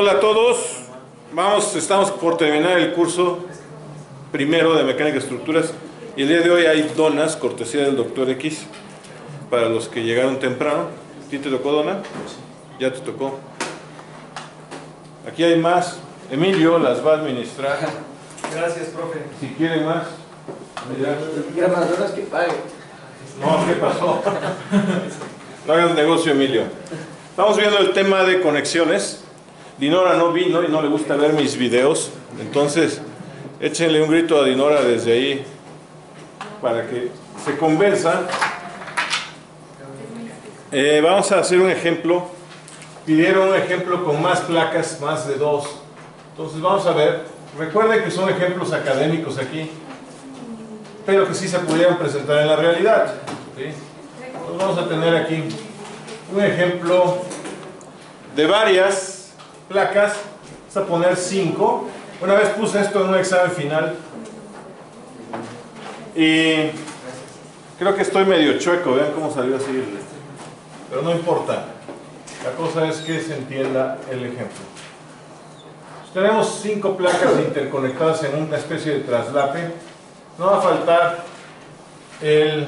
Hola a todos, estamos por terminar el curso primero de mecánica de estructuras y el día de hoy hay donas, cortesía del Dr. X, para los que llegaron temprano. ¿A ti te tocó dona? Ya te tocó. Aquí hay más, Emilio las va a administrar. Gracias, profe. Si quieren más, mira. Ya más donas que pague. No, ¿qué pasó? No hagas negocio, Emilio. Estamos viendo el tema de conexiones. Dinora no vino y no le gusta ver mis videos, entonces échenle un grito a Dinora desde ahí para que se convenza. Vamos a hacer un ejemplo. Pidieron un ejemplo con más placas, más de 2. Entonces vamos a ver. Recuerden que son ejemplos académicos aquí, pero que sí se pudieran presentar en la realidad, ¿sí? Entonces vamos a tener aquí un ejemplo de varias placas. Vamos a poner 5. Una vez puse esto en un examen final y creo que estoy medio chueco. Vean cómo salió así, pero no importa. La cosa es que se entienda el ejemplo. Tenemos 5 placas interconectadas en una especie de traslape. No va a faltar el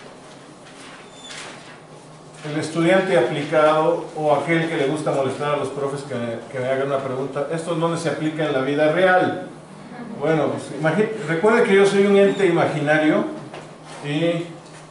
estudiante aplicado o aquel que le gusta molestar a los profes que me hagan una pregunta. ¿Esto dónde se aplica en la vida real? Bueno, pues, recuerden que yo soy un ente imaginario y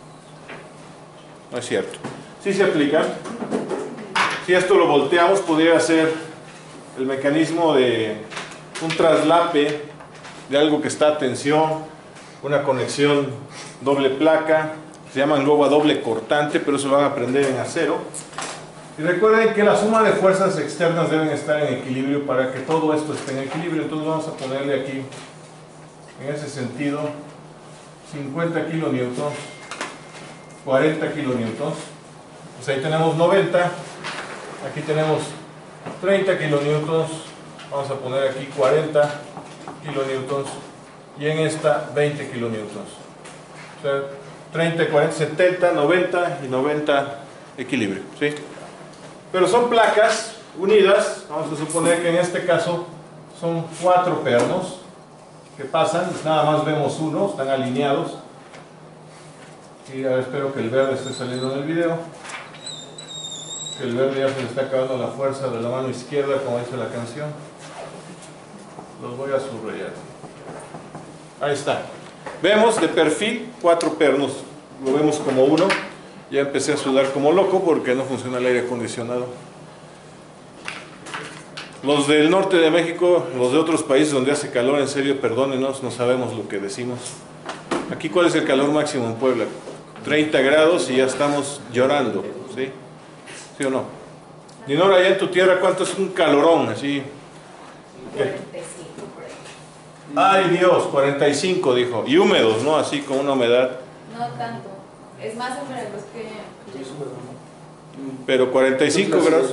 no es cierto. Sí se aplica. Si esto lo volteamos, podría ser el mecanismo de un traslape de algo que está a tensión, una conexión doble placa. Se llaman luego a doble cortante, pero eso lo van a aprender en acero. Y recuerden que la suma de fuerzas externas deben estar en equilibrio para que todo esto esté en equilibrio. Entonces vamos a ponerle aquí, en ese sentido, 50 kilonewtons, 40 kilonewtons. Pues ahí tenemos 90, aquí tenemos 30 kilonewtons, vamos a poner aquí 40 kilonewtons y en esta 20 kilonewtons. O sea, 30, 40, 70, 90 y 90 equilibrio, ¿sí? Pero son placas unidas. Vamos a suponer que en este caso son 4 pernos que pasan, nada más vemos uno, están alineados. Y ahora espero que el verde esté saliendo en el video, que el verde ya se le está acabando la fuerza de la mano izquierda, como dice la canción. Los voy a subrayar. Ahí está. Vemos de perfil 4 pernos, lo vemos como uno. Ya empecé a sudar como loco porque no funciona el aire acondicionado. Los del norte de México, los de otros países donde hace calor, en serio, perdónenos, no sabemos lo que decimos. Aquí, ¿cuál es el calor máximo en Puebla? 30 grados y ya estamos llorando, ¿sí? ¿Sí o no? Dinora, allá en tu tierra, ¿cuánto es un calorón? Así. 45 por ahí. Ay Dios, 45 dijo. Y húmedos, ¿no? Así con una humedad. No tanto. Es más húmedo que... Pero 45 grados.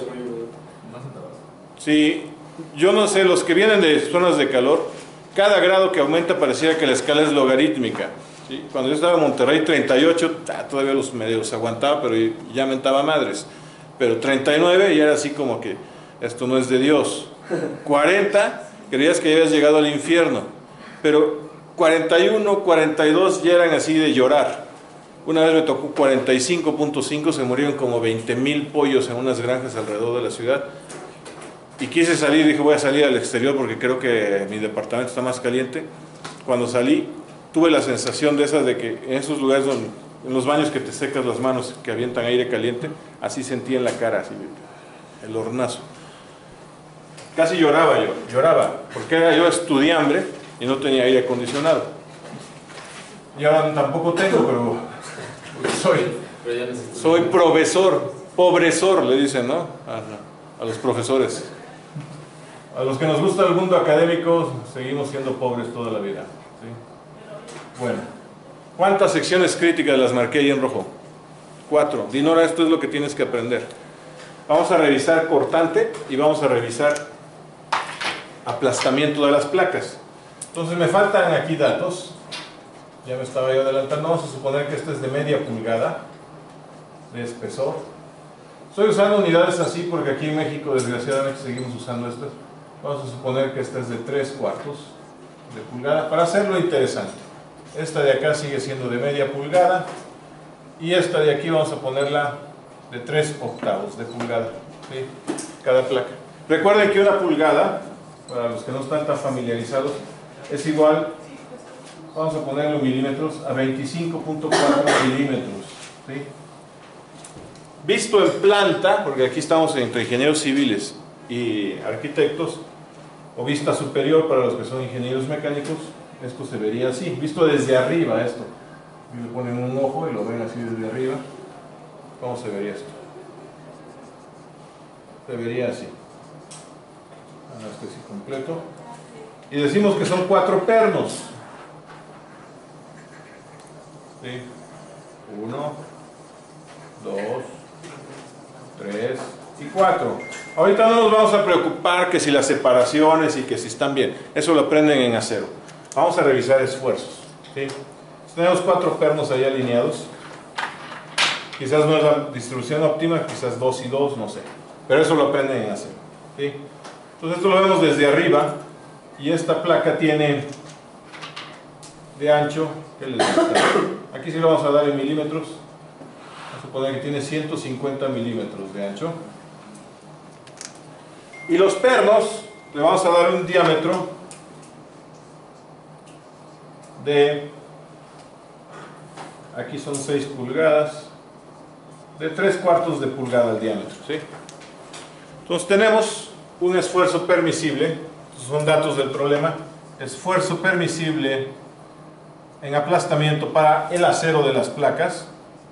Sí, yo no sé, los que vienen de zonas de calor, cada grado que aumenta pareciera que la escala es logarítmica, ¿sí? Cuando yo estaba en Monterrey, 38, todavía los medios aguantaba, pero ya mentaba madres. Pero 39 ya era así como que esto no es de Dios. 40, creías que habías llegado al infierno. Pero 41, 42 ya eran así de llorar. Una vez me tocó 45.5, se murieron como 20,000 pollos en unas granjas alrededor de la ciudad. Y quise salir, dije voy a salir al exterior porque creo que mi departamento está más caliente. Cuando salí, tuve la sensación de esas de que en esos lugares donde, en los baños que te secas las manos, que avientan aire caliente, así sentí en la cara, así, el hornazo. Casi lloraba, porque yo estudiambre y no tenía aire acondicionado. Y ahora tampoco tengo, pero soy profesor, pobresor, le dicen, ¿no? A los profesores. A los que nos gusta el mundo académico, seguimos siendo pobres toda la vida, ¿sí? Bueno, ¿cuántas secciones críticas las marqué ahí en rojo? 4. Dinora, esto es lo que tienes que aprender. Vamos a revisar cortante y vamos a revisar aplastamiento de las placas. Entonces me faltan aquí datos. Ya me estaba yo adelantando. Vamos a suponer que este es de media pulgada de espesor. Estoy usando unidades así porque aquí en México desgraciadamente seguimos usando estas. Vamos a suponer que esta es de 3/4 de pulgada para hacerlo interesante. Esta de acá sigue siendo de media pulgada y esta de aquí vamos a ponerla de 3/8 de pulgada, ¿sí? Cada placa. Recuerden que una pulgada, para los que no están tan familiarizados, es igual, vamos a ponerlo en milímetros, a 25.4 milímetros, ¿sí? Visto en planta, porque aquí estamos entre ingenieros civiles y arquitectos, o vista superior para los que son ingenieros mecánicos, esto se vería así, visto desde arriba esto. Y le ponen un ojo y lo ven así desde arriba. ¿Cómo se vería esto? Se vería así. Este sí completo. Y decimos que son 4 pernos. ¿Sí? 1, 2, 3 y 4. Ahorita no nos vamos a preocupar que si las separaciones y que si están bien. Eso lo aprenden en acero. Vamos a revisar esfuerzos, ¿sí? Tenemos 4 pernos ahí alineados. Quizás no es la distribución óptima, quizás 2 y 2, no sé. Pero eso lo aprenden en acero, ¿sí? Entonces esto lo vemos desde arriba. Y esta placa tiene de ancho, ¿qué les gusta? Aquí sí lo vamos a dar en milímetros. Vamos a suponer que tiene 150 milímetros de ancho. Y los pernos le vamos a dar un diámetro de, aquí son 6 pulgadas, de 3/4 de pulgada el diámetro, ¿sí? Entonces tenemos un esfuerzo permisible, estos son datos del problema, esfuerzo permisible en aplastamiento para el acero de las placas.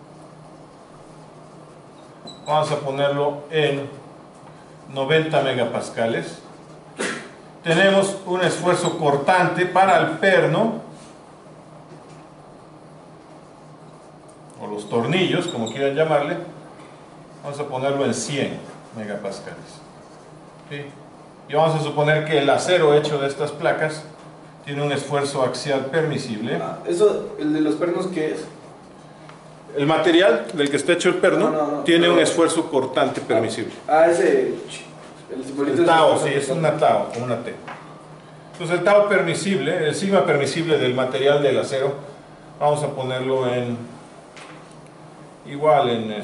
Vamos a ponerlo en 90 megapascales. Tenemos un esfuerzo cortante para el perno, o los tornillos, como quieran llamarle. Vamos a ponerlo en 100 megapascales. ¿Sí? Y vamos a suponer que el acero hecho de estas placas tiene un esfuerzo axial permisible. Eso, el de los pernos, ¿qué es? El material del que está hecho el perno tiene un esfuerzo cortante permisible. Ese. El simbolito El tau, sí, es una tau, como una T. Entonces el tau permisible, el sigma permisible del material del acero, vamos a ponerlo en, igual en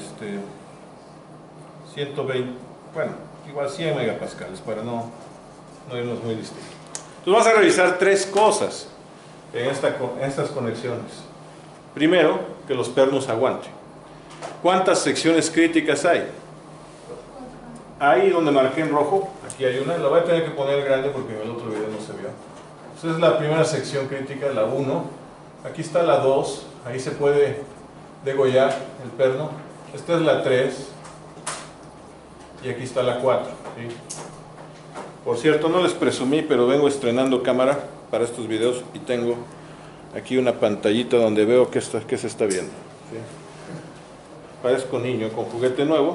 120, bueno, igual 100 megapascales, para no irnos muy distintos. Entonces vamos a revisar 3 cosas en estas conexiones. Primero, que los pernos aguanten. ¿Cuántas secciones críticas hay? Ahí donde marqué en rojo, aquí hay una, la voy a tener que poner grande porque en el otro video no se vio. Esta es la primera sección crítica, la 1. Aquí está la 2, ahí se puede degollar el perno. Esta es la 3 y aquí está la 4. ¿Sí? Por cierto, no les presumí, pero vengo estrenando cámara para estos videos y tengo aquí una pantallita donde veo que se está viendo. ¿Sí? Parezco niño con juguete nuevo.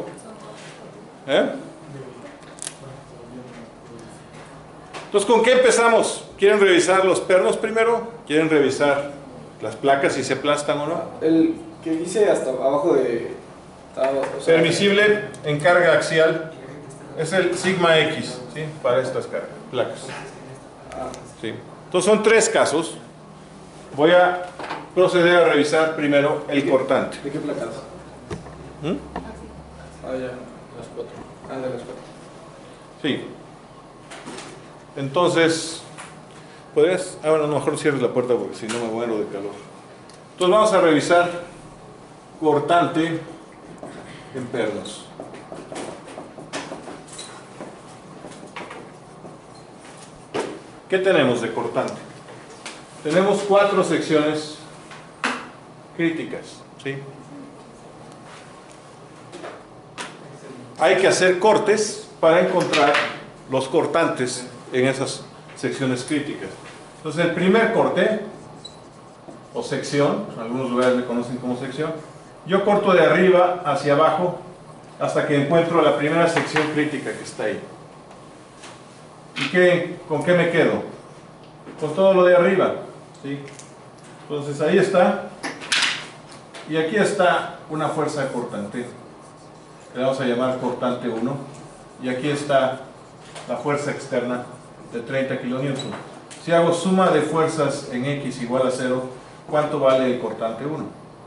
Entonces, ¿con qué empezamos? ¿Quieren revisar los pernos primero? ¿Quieren revisar las placas si se aplastan o no? El que dice hasta abajo de... Permisible en carga axial es el sigma X, ¿sí? Para estas placas. ¿Sí? Entonces son 3 casos. Voy a proceder a revisar primero el cortante. ¿De qué placas? Ya, las 4. De las 4. Sí. Entonces, ¿podrías? Bueno, a lo mejor cierres la puerta porque si no me muero de calor. Entonces vamos a revisar cortante en pernos. ¿Qué tenemos de cortante? Tenemos 4 secciones críticas, ¿sí? Hay que hacer cortes para encontrar los cortantes en esas secciones críticas. Entonces el primer corte, o sección, en algunos lugares le conocen como sección, yo corto de arriba hacia abajo hasta que encuentro la primera sección crítica que está ahí. ¿Y con qué me quedo? Con todo lo de arriba, ¿sí? Entonces ahí está, y aquí está una fuerza cortante. que le vamos a llamar cortante 1, y aquí está la fuerza externa de 30 kilonewtons. Si hago suma de fuerzas en X igual a 0, ¿cuánto vale el cortante 1?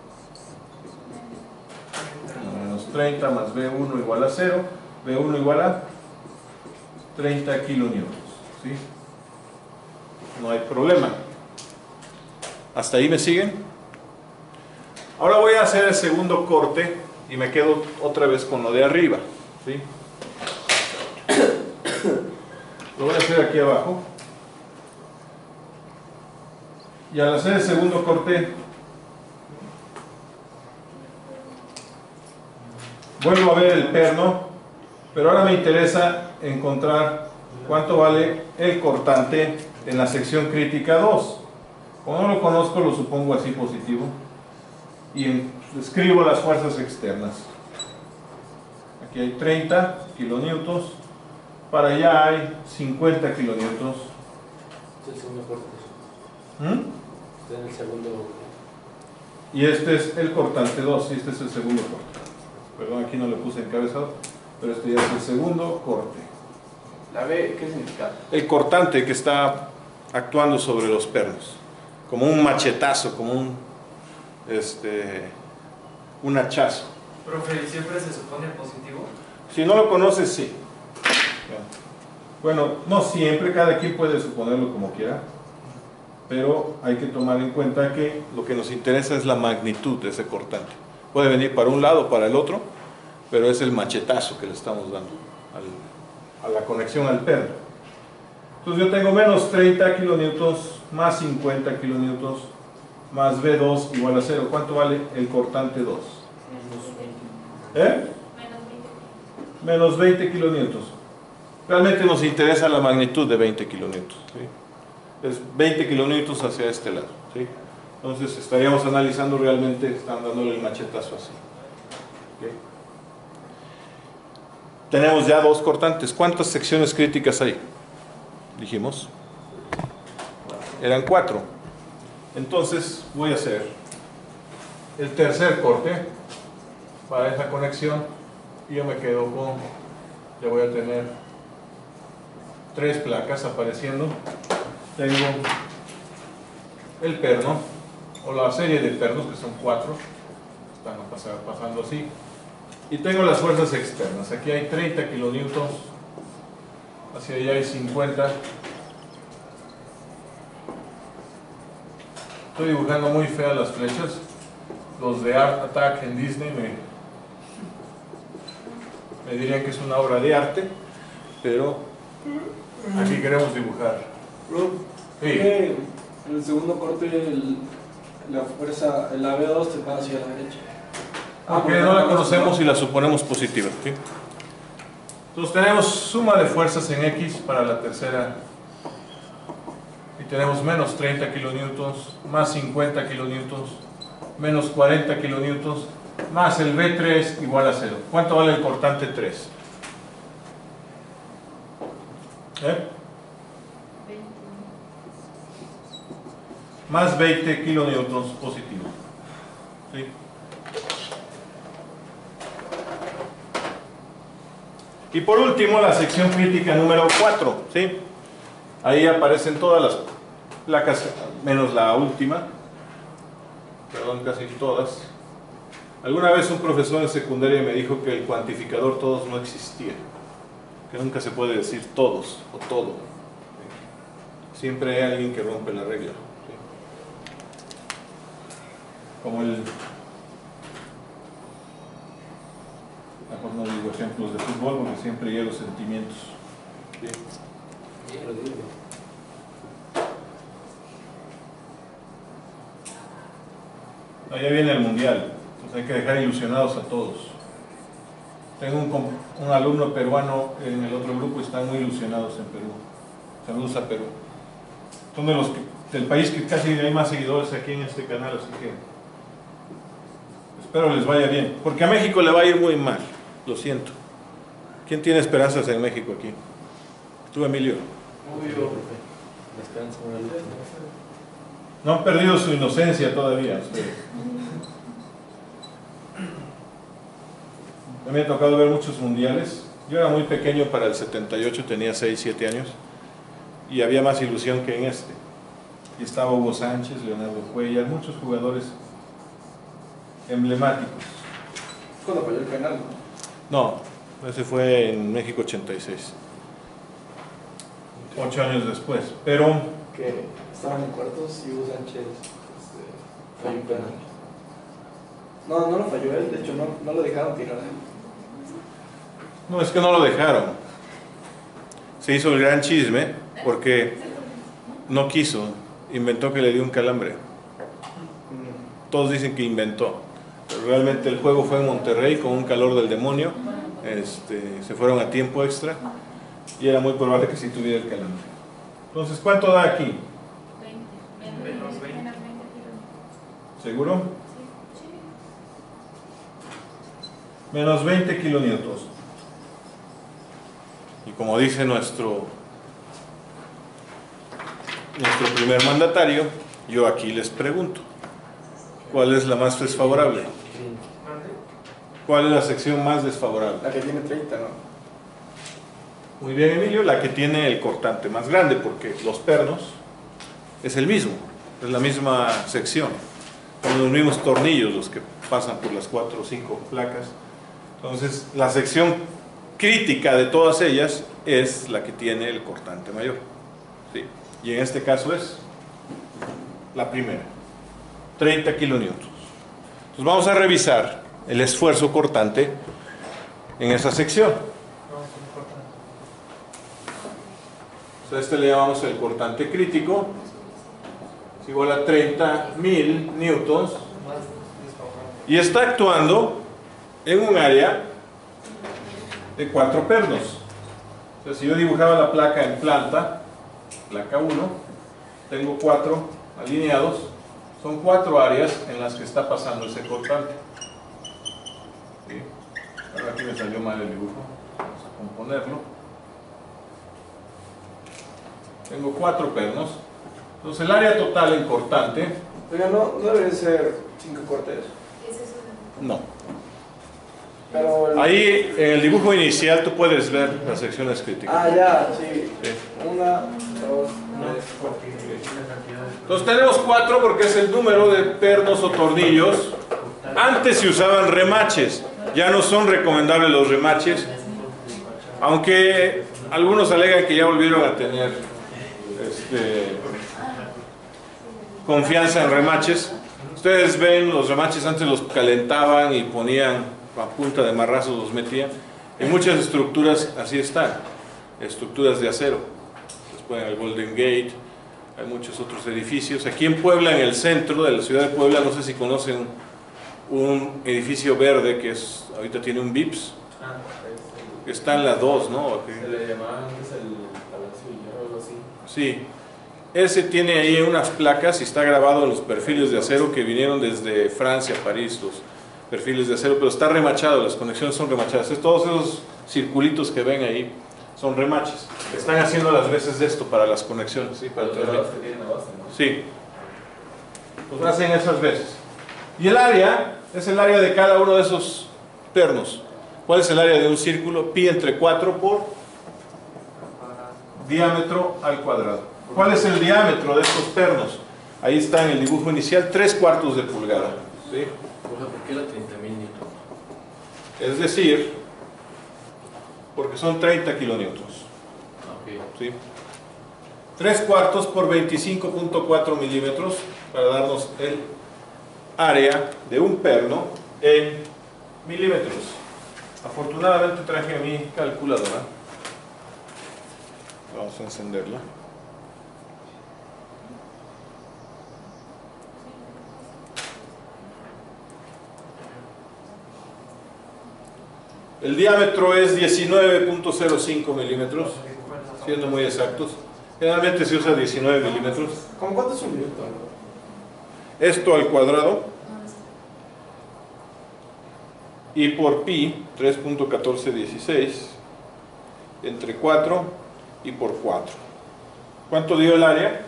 Menos 30 más B1 igual a 0, B1 igual a 30 kilonewtons, ¿sí? No hay problema. ¿Hasta ahí me siguen? Ahora voy a hacer el segundo corte y me quedo otra vez con lo de arriba, ¿sí? Lo voy a hacer aquí abajo. Y al hacer el segundo corte, vuelvo a ver el perno, pero ahora me interesa encontrar cuánto vale el cortante en la sección crítica 2. Como no lo conozco, lo supongo así positivo y escribo las fuerzas externas. Aquí hay 30 kilonewtons, para allá hay 50 kilonewtons. Este es el segundo corte. Este es el segundo. Y este es el cortante 2 y este es el segundo corte. Perdón, aquí no le puse encabezado, pero este ya es el segundo corte. ¿La B qué significa? El cortante que está actuando sobre los pernos, como un machetazo, como un hachazo. Profe, ¿siempre se supone positivo? Si no lo conoces, sí. Bueno, no siempre, cada quien puede suponerlo como quiera, pero hay que tomar en cuenta que lo que nos interesa es la magnitud de ese cortante. Puede venir para un lado o para el otro, pero es el machetazo que le estamos dando a la conexión al perno. Entonces yo tengo menos 30 kilonewtons más 50 kilonewtons más B2 igual a 0. ¿Cuánto vale el cortante 2? Menos 20 kilonewtons. Realmente nos interesa la magnitud de 20 kilonewtons, ¿sí? Es 20 kilonewtons hacia este lado, ¿sí? Entonces estaríamos analizando realmente, están dándole el machetazo así. ¿Okay? Tenemos ya dos cortantes. ¿Cuántas secciones críticas hay? Dijimos. Eran 4. Entonces voy a hacer el tercer corte para esa conexión y yo me quedo con, ya voy a tener 3 placas apareciendo. Tengo el perno o la serie de pernos, que son 4, están pasando así, y tengo las fuerzas externas. Aquí hay 30 kilonewtons, hacia allá hay 50. Estoy dibujando muy feas las flechas. Los de Art Attack en Disney me dirían que es una obra de arte, pero aquí queremos dibujar. Sí. En el segundo corte la fuerza, la B2 se va hacia la derecha. Porque no la conocemos y la suponemos positiva, ¿sí? Entonces tenemos suma de fuerzas en X para la tercera y tenemos menos 30 kilonewtons más 50 kilonewtons menos 40 kilonewtons más el B3 igual a 0. ¿Cuánto vale el cortante 3? Más 20 kilonewtons positivo, ¿sí? Y por último la sección crítica número 4, ¿sí? Ahí aparecen todas las placas menos la última, perdón, casi todas. Alguna vez un profesor en secundaria me dijo que el cuantificador todos no existía, que nunca se puede decir todos o todo, ¿sí? Siempre hay alguien que rompe la regla, ¿sí? Como el... Mejor no digo ejemplos de fútbol porque siempre hiero sentimientos. ¿Sí? Allá viene el mundial, entonces hay que dejar ilusionados a todos. Tengo un alumno peruano en el otro grupo y están muy ilusionados en Perú. Saludos a Perú. Son de los del país que casi hay más seguidores aquí en este canal, así que espero les vaya bien. Porque a México le va a ir muy mal, lo siento. ¿Quién tiene esperanzas en México aquí? ¿Tú, Emilio? La esperanza no la. No han perdido su inocencia todavía ustedes. A mí me ha tocado ver muchos mundiales. Yo era muy pequeño para el 78, tenía 6, 7 años. Y había más ilusión que en este. Y estaba Hugo Sánchez, Leonardo Cuellar, muchos jugadores emblemáticos. Cuando falló el penal, ¿no? No, ese fue en México 86. 8 años después. Pero Que estaban en cuartos y Hugo Sánchez falló un penal. No lo falló él, de hecho no lo dejaron tirar a él. no, es que no lo dejaron. Se hizo el gran chisme porque no quiso. Inventó que le dio un calambre. Todos dicen que inventó. Pero realmente el juego fue en Monterrey con un calor del demonio. Se fueron a tiempo extra y era muy probable que sí tuviera el calambre. Entonces, ¿cuánto da aquí? 20. Menos 20. ¿Seguro? Menos 20 kilonewtons. Y como dice nuestro primer mandatario, yo aquí les pregunto, ¿cuál es la más desfavorable? ¿Cuál es la sección más desfavorable? La que tiene 30, ¿no? Muy bien, Emilio, la que tiene el cortante más grande, porque los pernos es el mismo, es la misma sección, son los mismos tornillos los que pasan por las 4 o 5 placas. Entonces, la sección crítica de todas ellas es la que tiene el cortante mayor. ¿Sí? Y en este caso es la primera, 30 kilonewtons. Entonces, vamos a revisar el esfuerzo cortante en esa sección. A este le llamamos el cortante crítico, es igual a 30.000 newtons y está actuando en un área de 4 pernos. O sea, si yo dibujaba la placa en planta, placa 1, tengo 4 alineados, son 4 áreas en las que está pasando ese cortante. ¿Sí? Ahora aquí me salió mal el dibujo, vamos a componerlo. Tengo 4 pernos. Entonces el área total en cortante... Oiga, no deberían ser 5 cortes. ¿Qué es eso? No. Pero Ahí en el dibujo inicial tú puedes ver las secciones críticas. Ah, ya, sí. Sí. 1, 2, 3. Entonces tenemos 4 porque es el número de pernos o tornillos. Antes se usaban remaches. Ya no son recomendables los remaches. Aunque algunos alegan que ya volvieron a tener confianza en remaches. Ustedes ven, los remaches antes los calentaban y ponían a punta de marrazos, los metían. En muchas estructuras así están, estructuras de acero. Después en el Golden Gate, hay muchos otros edificios. Aquí en Puebla, en el centro de la ciudad de Puebla, no sé si conocen un edificio verde que ahorita tiene un VIPS. Está en la 2, ¿no? Se le llamaba antes el Palacio Hierro o algo así. Sí, ese tiene ahí unas placas y está grabado en los perfiles de acero que vinieron desde Francia, París, los perfiles de acero, pero está remachado, las conexiones son remachadas. Todos esos circulitos que ven ahí son remaches. Están haciendo las veces de esto para las conexiones, ¿sí? Para Los transmitir. que tienen la base, ¿no? Sí, pues hacen esas veces. Y el área es el área de cada uno de esos pernos. ¿Cuál es el área de un círculo? Pi entre 4 por diámetro al cuadrado. ¿Cuál es el diámetro de estos pernos? Ahí está en el dibujo inicial, 3/4 de pulgada. ¿Sí? ¿Por qué la 30.000 newtons? Es decir, porque son 30 kilonewtons. ¿Sí? 3/4 por 25.4 milímetros para darnos el área de un perno en milímetros. Afortunadamente traje mi calculadora. Vamos a encenderla. El diámetro es 19.05 milímetros, siendo muy exactos. Generalmente se usa 19 milímetros. ¿Cómo cuánto es un minuto? Esto al cuadrado. Y por pi, 3.1416, entre 4 y por 4. ¿Cuánto dio el área?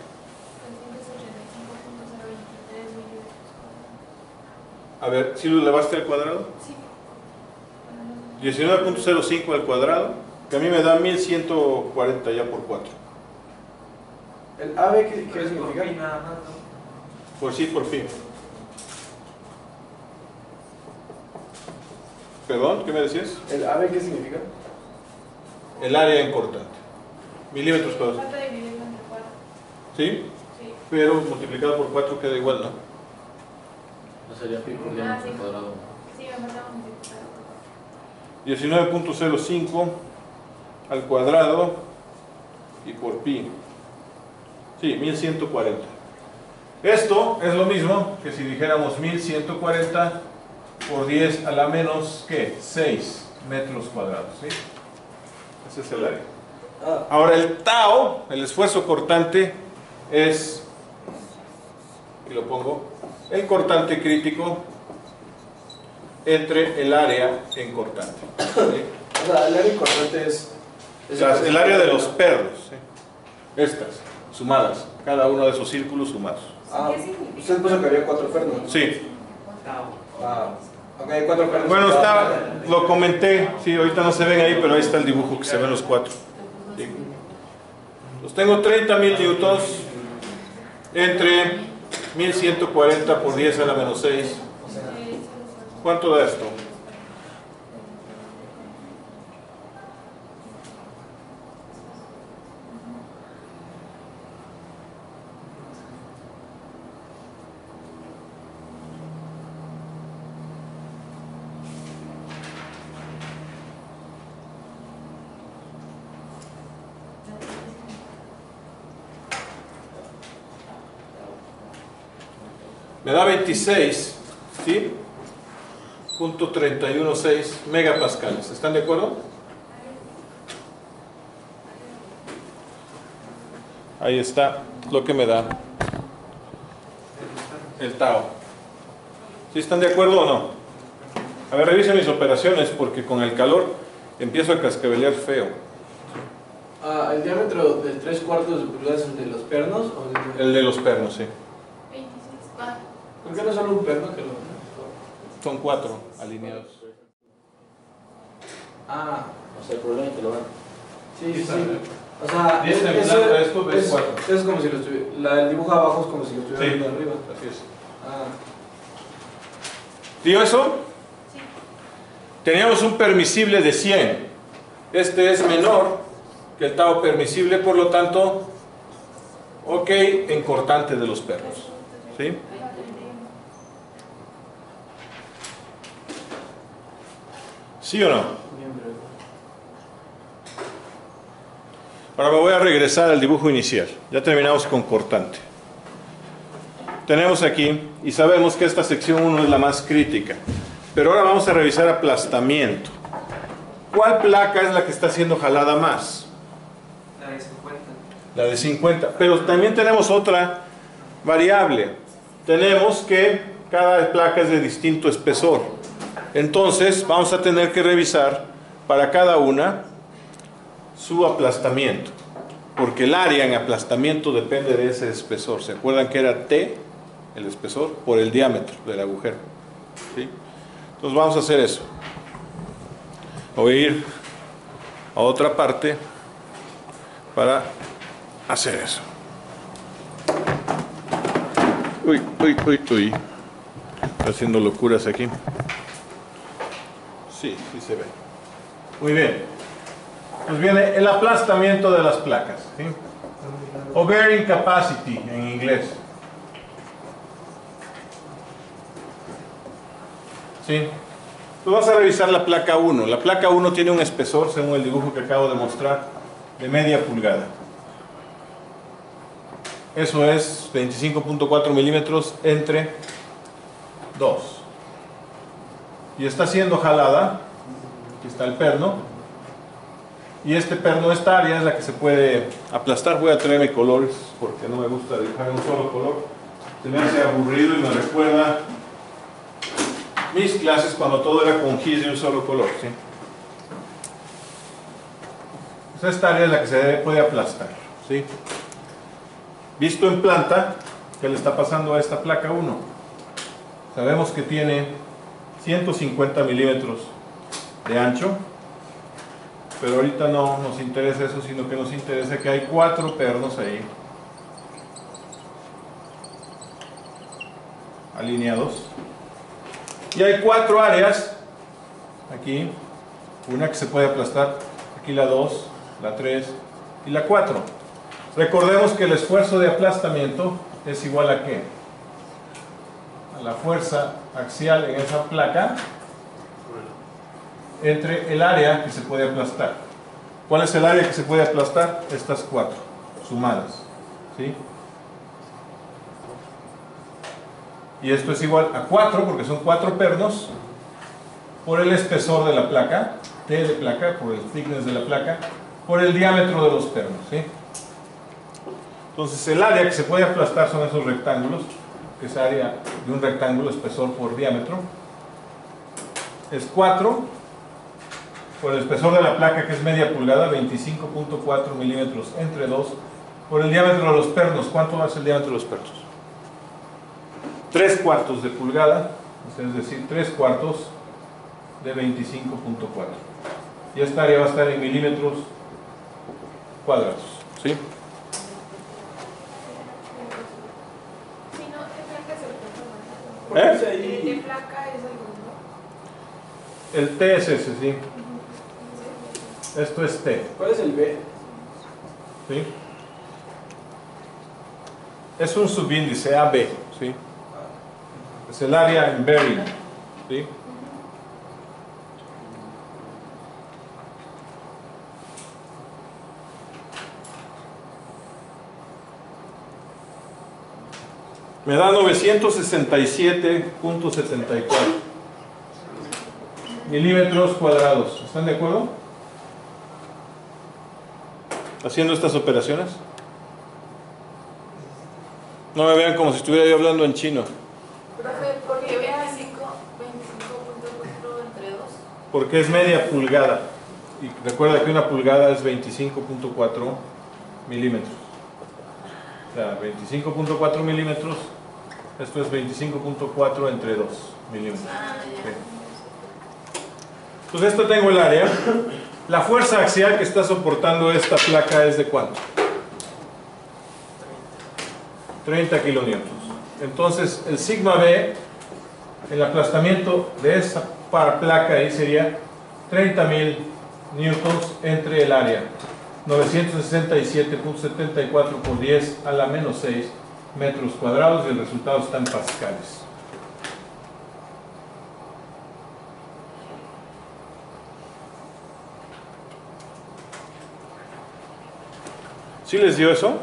385.023 milímetros. A ver, ¿si lo elevaste al cuadrado? Sí. 19.05 al cuadrado, que a mí me da 1140 ya por 4. ¿El AB qué significa? Nada más, ¿no? Por sí, por fin. Perdón, ¿qué me decías? ¿El AB qué significa? El área en cortante. Milímetros cuadrados. Falta dividirlo entre 4. ¿Sí? Sí. Pero multiplicado por 4 queda igual, ¿no? No sería pi por diámetro cuadrado. Sí, me falta multiplicar. 19.05 al cuadrado y por pi. Sí, 1140. Esto es lo mismo que si dijéramos 1140 por 10 a la menos, ¿qué? 6 metros cuadrados, ¿sí? Ese es el área. Ahora el tau, el esfuerzo cortante, es, y lo pongo, el cortante crítico entre el área en cortante. ¿Sí? O sea, el área cortante es El área de los pernos, ¿sí? Estas, sumadas, cada uno de esos círculos sumados. ¿Qué significa? Usted puso que había 4 pernos. Sí. Ok, 4 pernos. Bueno, lo comenté, sí, ahorita no se ven ahí, pero ahí está el dibujo que se ven los 4. Sí. Pues tengo 30.000 newtons entre 1140 por 10 a la menos 6. ¿Cuánto da esto? Me da 26, ¿sí? .316 megapascales. ¿Están de acuerdo? Ahí está lo que me da el tau. ¿Sí están de acuerdo o no? A ver, revisen mis operaciones porque con el calor empiezo a cascabelear feo. ¿El diámetro de 3/4 de pulgada es el de los pernos? ¿O El de los pernos, sí. 26, 4. ¿Por qué no solo un perno que lo.? Son 4 alineados. O sea, el problema es que lo van. Sí. O sea, Y este blanco, esto ves 4. es como si lo estuviera. El dibujo abajo es como si lo estuviera Sí, viendo arriba. así es. Ah. ¿Vio eso? Sí. Teníamos un permisible de 100. Este es menor que el tau permisible, por lo tanto, ok, en cortante de los pernos. ¿Sí? ¿Sí o no? Ahora me voy a regresar al dibujo inicial. Ya terminamos con cortante. Tenemos aquí, y sabemos que esta sección 1 es la más crítica. Pero ahora vamos a revisar aplastamiento. ¿Cuál placa es la que está siendo jalada más? La de 50. La de 50. Pero también tenemos otra variable. Tenemos que cada placa es de distinto espesor. Entonces vamos a tener que revisar para cada una su aplastamiento. Porque el área en aplastamiento depende de ese espesor. ¿Se acuerdan que era T, el espesor, por el diámetro del agujero? ¿Sí? Entonces vamos a hacer eso. Voy a ir a otra parte para hacer eso. Uy. Estoy haciendo locuras aquí. Sí se ve. Muy bien. Pues viene el aplastamiento de las placas, ¿sí? O bearing capacity en inglés. ¿Sí? Pues vamos a revisar la placa 1. La placa 1 tiene un espesor, según el dibujo que acabo de mostrar, de media pulgada. Eso es 25.4 milímetros entre 2. Y está siendo jalada. Aquí está el perno. Y este perno, esta área es la que se puede aplastar. Voy a traerme colores porque no me gusta dibujar en un solo color. Se me hace aburrido y me recuerda mis clases cuando todo era con gis de un solo color, ¿sí? Pues esta área es la que se puede aplastar, ¿sí? Visto en planta, ¿qué le está pasando a esta placa 1? Sabemos que tiene 150 milímetros de ancho, pero ahorita no nos interesa eso, sino que nos interesa que hay 4 pernos ahí alineados y hay 4 áreas aquí, una que se puede aplastar, aquí la 2, la 3 y la 4. Recordemos que el esfuerzo de aplastamiento es igual a ¿qué? A la fuerza axial en esa placa entre el área que se puede aplastar. ¿Cuál es el área que se puede aplastar? Estas 4 sumadas, ¿sí? Y esto es igual a 4 porque son 4 pernos por el espesor de la placa, T de placa, por el thickness de la placa, por el diámetro de los pernos, ¿sí? Entonces el área que se puede aplastar son esos rectángulos, que es área de un rectángulo, espesor por diámetro, es 4 por el espesor de la placa, que es media pulgada, 25.4 milímetros entre 2, por el diámetro de los pernos. ¿Cuánto es el diámetro de los pernos? 3/4 de pulgada, es decir, 3/4 de 25.4. Y esta área va a estar en milímetros cuadrados, ¿sí? Si no, ¿qué placa es el que ¿Por qué dice ¿De ahí? placa es el El grupo? T es ese, ¿sí? Esto es T, ¿Cuál es el B? ¿sí? Es un subíndice AB, ¿sí? Es el área en bearing, ¿sí? Me da 967.74 milímetros cuadrados. ¿Están de acuerdo? Haciendo estas operaciones. No me vean como si estuviera yo hablando en chino. Profe, porque vea 25.4 entre 2. Porque es media pulgada. Y recuerda que una pulgada es 25.4 milímetros. O sea, 25.4 milímetros. Esto es 25.4 entre 2 milímetros. Okay. Entonces, esto tengo el área. La fuerza axial que está soportando esta placa es de ¿cuánto? 30 kilonewtons. Entonces, el sigma B, el aplastamiento de esa placa ahí sería 30.000 newtons entre el área. 967.74 por 10 a la menos 6 metros cuadrados, y el resultado está en pascales. ¿Sí les dio eso?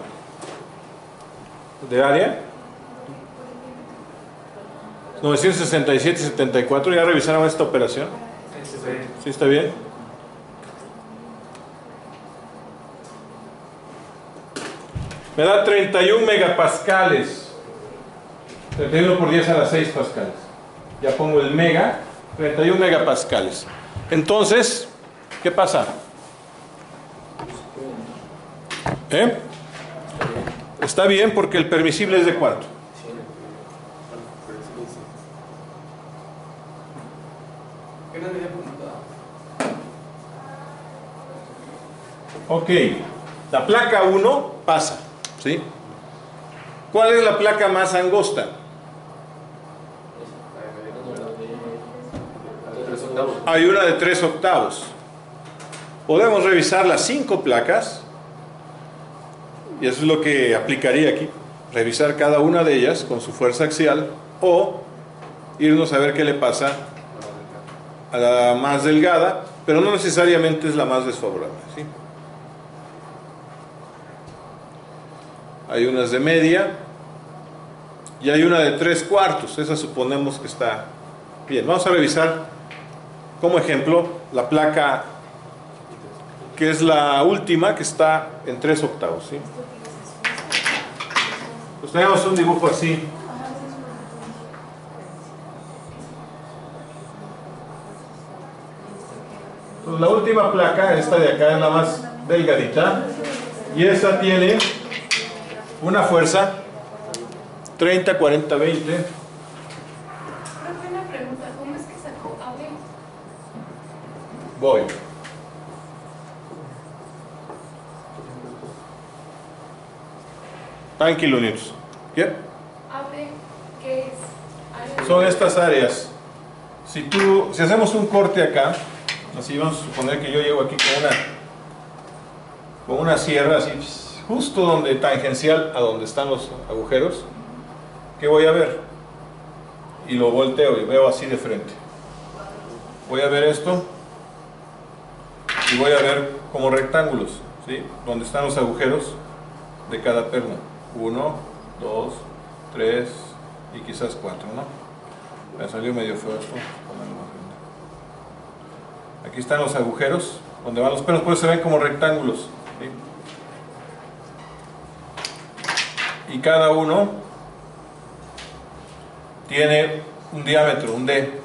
¿De área? 967.74, ¿ya revisaron esta operación? ¿Sí está bien? Me da 31 megapascales. 31 por 10 a las 6 pascales. Ya pongo el mega, 31 megapascales. Entonces, ¿qué pasa? Está bien porque el permisible es de ¿cuánto? ¿Qué no me había preguntado? Ok, la placa 1 pasa, ¿sí? ¿Cuál es la placa más angosta? Hay una de 3 octavos. Podemos revisar las 5 placas, y eso es lo que aplicaría aquí. Revisar cada una de ellas con su fuerza axial, o irnos a ver qué le pasa a la más delgada, pero no necesariamente es la más desfavorable, ¿sí? Hay unas de media y hay una de 3/4. Esa suponemos que está bien. Vamos a revisar como ejemplo la placa que es la última, que está en 3 octavos, ¿sí? Pues tenemos un dibujo así. Pues la última placa, esta de acá, es la más delgadita, y esa tiene una fuerza 30, 40, 20. Profe, una pregunta, ¿cómo es que sacó AB? Voy. Está en kilonewtons. ¿Qué? AB, ¿qué es? Área Son de- estas áreas. Si hacemos un corte acá, así vamos a suponer que yo llego aquí con una sierra, así, justo donde tangencial a donde están los agujeros, ¿qué voy a ver? Y lo volteo y veo así de frente. Voy a ver esto y voy a ver como rectángulos, ¿sí? Donde están los agujeros de cada perno. 1, 2, 3 y quizás 4, ¿no? Me salió medio feo esto. Ponerlo más grande. Aquí están los agujeros donde van los pernos, pues se ven como rectángulos, ¿sí? Y cada uno tiene un diámetro, un D,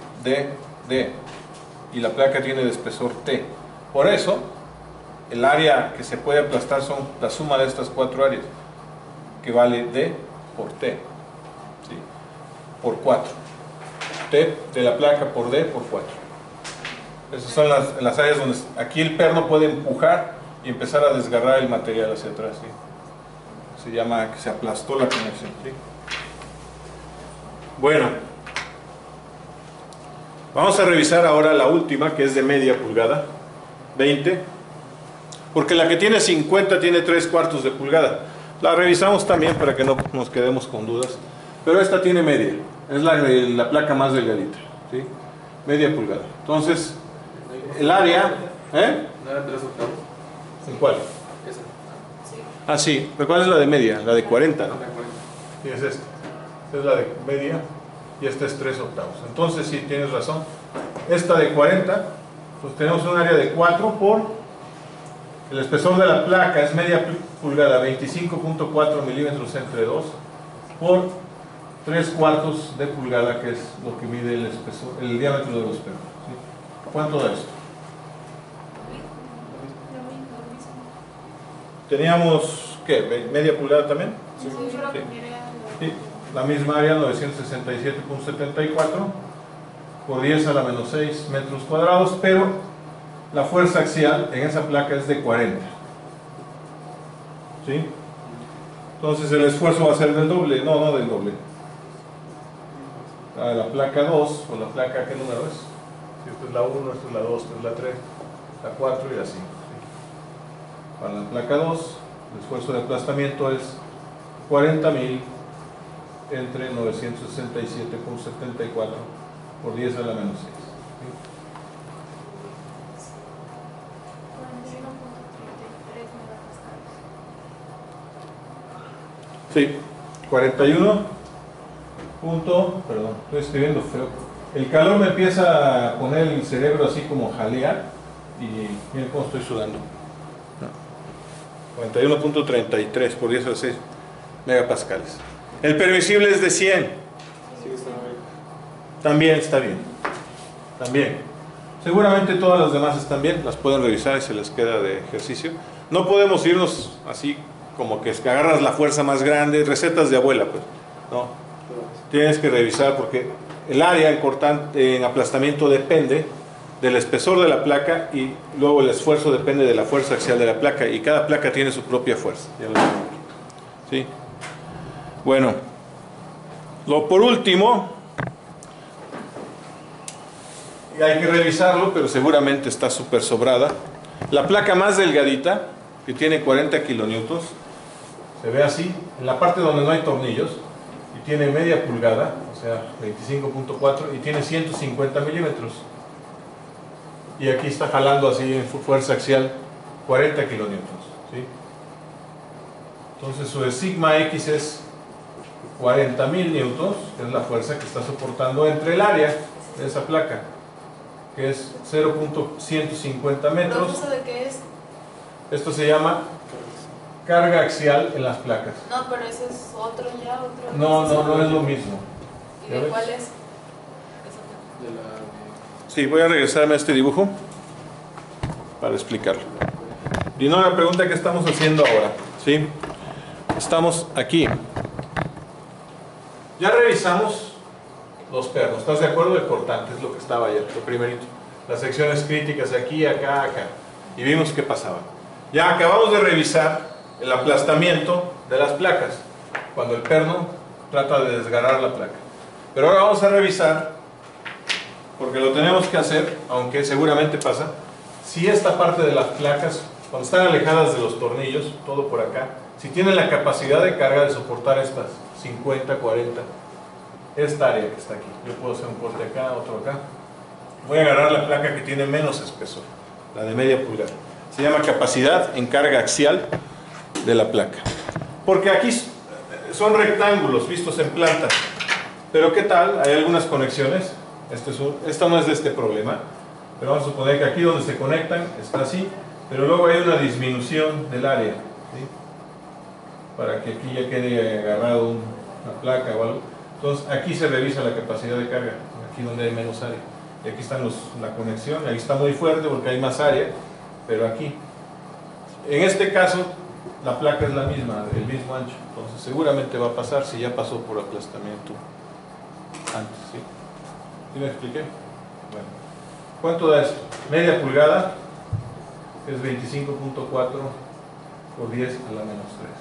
y la placa tiene de espesor T. Por eso, el área que se puede aplastar son la suma de estas 4 áreas, que vale D por T, ¿sí? Por 4. T de la placa por D por 4. Esas son las áreas donde aquí el perno puede empujar y empezar a desgarrar el material hacia atrás, ¿sí? Se llama que se aplastó la conexión, ¿sí? Bueno, vamos a revisar ahora la última, que es de media pulgada, 20, porque la que tiene 50 tiene 3/4 de pulgada. La revisamos también para que no nos quedemos con dudas, pero esta tiene media, es la placa más delgadita, ¿sí? Media pulgada. Entonces, el área, ¿eh? ¿No eran 3 octavos? ¿En cuál? Esa. Ah, sí, pero ¿cuál es la de media? La de 40, ¿no? La 40. Sí, es esta. Esta es la de media y esta es 3/8. Entonces, sí, tienes razón. Esta de 40, pues tenemos un área de 4 por el espesor de la placa, es media pulgada, 25.4 milímetros entre 2, por 3/4 de pulgada, que es lo que mide el espesor, el diámetro de los pernos, ¿sí? ¿Cuánto da esto? Lo mismo. Teníamos, ¿qué? ¿Media pulgada también? Sí, pero Sí. quería- Sí, la misma área, 967.74 por 10 a la menos 6 metros cuadrados, pero la fuerza axial en esa placa es de 40. ¿Sí? Entonces el esfuerzo va a ser del doble, no del doble. La placa 2, o la placa, ¿qué número es? Si esta es la 1, esta es la 2, esta es la 3, la 4 y la 5. ¿Sí? Para la placa 2, el esfuerzo de aplastamiento es 40.000 entre 967.74 por 10 a la menos 6. ¿Sí? 41.33 megapascales. Sí, 41 perdón, estoy escribiendo feo. El calor me empieza a poner el cerebro así como jalea y miren cómo estoy sudando. 41.33 por 10 a la 6 megapascales. El permisible es de 100. Sí, está bien. También está bien. También. Seguramente todas las demás están bien, las pueden revisar y se les queda de ejercicio. No podemos irnos así como que agarras la fuerza más grande, recetas de abuela, pues. No. Tienes que revisar porque el área en aplastamiento depende del espesor de la placa y luego el esfuerzo depende de la fuerza axial de la placa y cada placa tiene su propia fuerza. Ya lo tengo aquí. ¿Sí? Bueno, por último, y hay que revisarlo, pero seguramente está súper sobrada. La placa más delgadita, que tiene 40 kilonewtons, se ve así, en la parte donde no hay tornillos, y tiene media pulgada, o sea, 25.4, y tiene 150 milímetros. Y aquí está jalando así en fuerza axial 40 kilonewtons, ¿sí? Entonces su sigma X es 40.000 newtons, que es la fuerza que está soportando entre el área de esa placa, que es 0.150 metros. ¿Proceso de qué es? Esto se llama carga axial en las placas. No, pero ese es otro ya, otro. No es lo mismo. ¿Y de cuál es? De la. Sí, voy a regresarme a este dibujo para explicarlo. Y no la pregunta que estamos haciendo ahora, ¿sí? Estamos aquí. Ya revisamos los pernos, ¿estás de acuerdo? El cortante es lo que estaba ayer, lo primerito. las secciones críticas aquí, acá, acá, y vimos qué pasaba. Ya acabamos de revisar el aplastamiento de las placas, cuando el perno trata de desgarrar la placa. Pero ahora vamos a revisar, porque lo tenemos que hacer, aunque seguramente pasa, si esta parte de las placas, cuando están alejadas de los tornillos, todo por acá, si tienen la capacidad de carga de soportar estas 50, 40, esta área que está aquí. Yo puedo hacer un corte acá, otro acá. Voy a agarrar la placa que tiene menos espesor, la de media pulgada. Se llama capacidad en carga axial de la placa. Porque aquí son rectángulos vistos en planta. Pero ¿qué tal? Hay algunas conexiones. Esta no es de este problema. Pero vamos a suponer que aquí donde se conectan está así. Pero luego hay una disminución del área, ¿sí? Para que aquí ya quede agarrado una placa o algo. Entonces aquí se revisa la capacidad de carga. Aquí donde hay menos área. Y aquí está la conexión. Ahí está muy fuerte porque hay más área. Pero aquí, en este caso, la placa es la misma, el mismo ancho. Entonces seguramente va a pasar si ya pasó por aplastamiento antes, ¿sí? ¿Sí me expliqué? Bueno, ¿cuánto da esto? Media pulgada es 25.4 por 10 a la menos 3.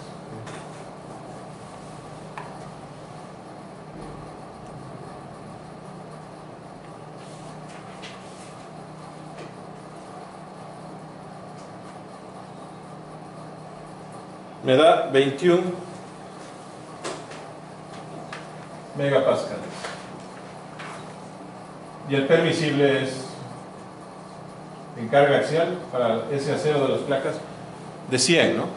Me da 21 megapascales. Y el permisible es, en carga axial, para ese acero de las placas, de 100, ¿no?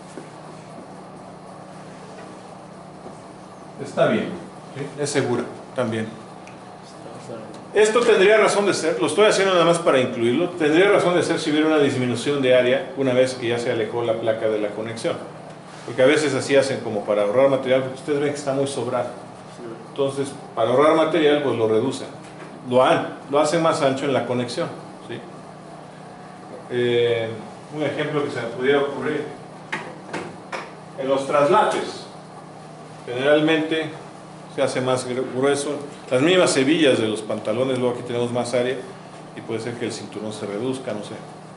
Está bien, ¿sí? Es segura también. Esto tendría razón de ser, lo estoy haciendo nada más para incluirlo, tendría razón de ser si hubiera una disminución de área una vez que ya se alejó la placa de la conexión. Porque a veces así hacen como para ahorrar material, porque ustedes ven que está muy sobrado. Entonces, para ahorrar material, pues lo reducen. Lo hacen más ancho en la conexión, ¿sí? Un ejemplo que se me pudiera ocurrir. En los traslates, generalmente se hace más grueso. Las mismas hebillas de los pantalones, luego aquí tenemos más área y puede ser que el cinturón se reduzca, no sé.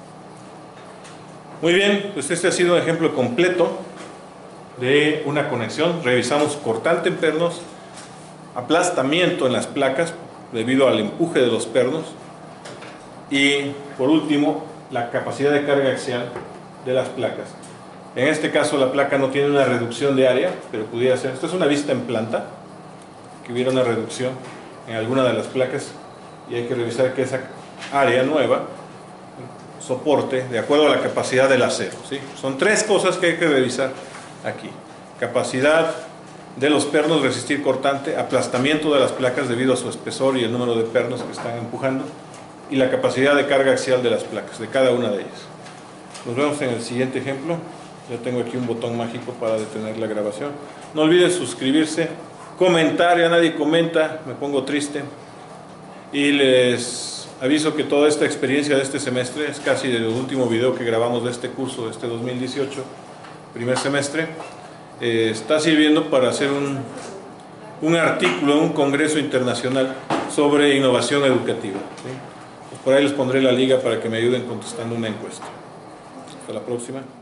Muy bien, pues este ha sido un ejemplo completo de una conexión. Revisamos cortante en pernos, aplastamiento en las placas debido al empuje de los pernos y por último la capacidad de carga axial de las placas. En este caso la placa no tiene una reducción de área, pero pudiera ser, esto es una vista en planta, que hubiera una reducción en alguna de las placas y hay que revisar que esa área nueva soporte de acuerdo a la capacidad del acero, ¿sí? Son tres cosas que hay que revisar aquí: capacidad de los pernos resistir cortante, aplastamiento de las placas debido a su espesor y el número de pernos que están empujando, y la capacidad de carga axial de las placas, de cada una de ellas. Nos vemos en el siguiente ejemplo. Ya tengo aquí un botón mágico para detener la grabación. No olviden suscribirse, comentar. Ya nadie comenta, me pongo triste. Y les aviso que toda esta experiencia de este semestre es casi el último video que grabamos de este curso, de este 2018, primer semestre. Está sirviendo para hacer un artículo en un congreso internacional sobre innovación educativa, ¿sí? Pues por ahí les pondré la liga para que me ayuden contestando una encuesta. Hasta la próxima.